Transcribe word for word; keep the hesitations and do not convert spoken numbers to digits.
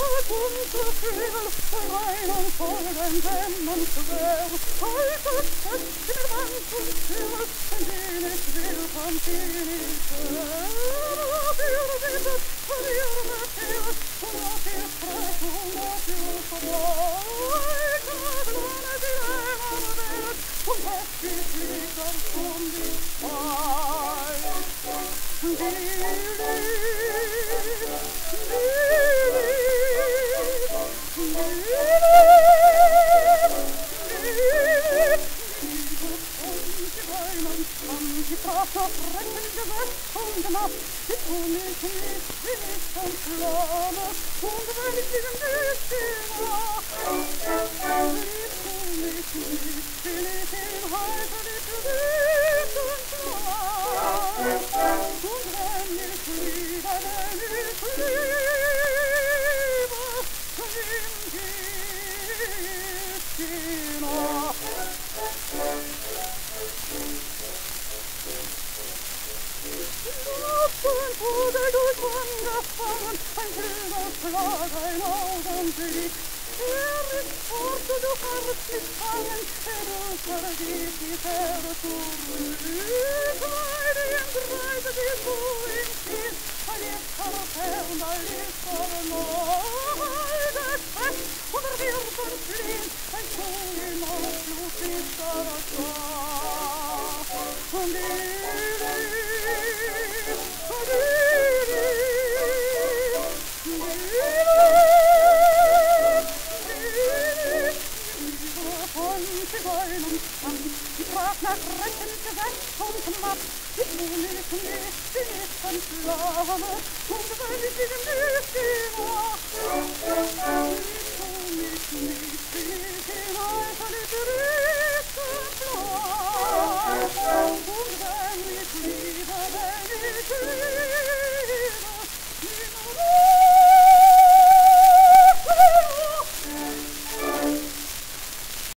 rein und voll, wenn Dämmern schwer, halt das Fest in der Wand und Tür, wenn die nicht will, kann die nicht her. Wir wissen, von ihrem Erkehr, und was ihr sprecht, und was ihr vorbei, kann ohne die Dämmer wert, und was die Flieder von die Zeit. Die Die Kraft auf Recken gewässt und Nacht, die tun ich nicht, bin ich von Flamme, und wenn ich diesem Licht nach, die tun ich nicht, bin ich in heiterlich Licht und Schlaf, und wenn ich liebe, wenn ich liebe, singt die Nacht. Ein Vogel durch angefangen, ein schöner Schlag, ein Augenblick. Er ist fort, du hast mich fangen, er vergeht die Fähre zurück. Weil die Kreise, die du ihm ziehst, all ist verfern, all ist verloren. Das Fest, und er wird und flieht, ein Schuh im Ausflug ist er da. Und die die Kraft nach Recken gewässt und matt, die tun ich nicht, bin ich von Flamme, und wenn ich diesem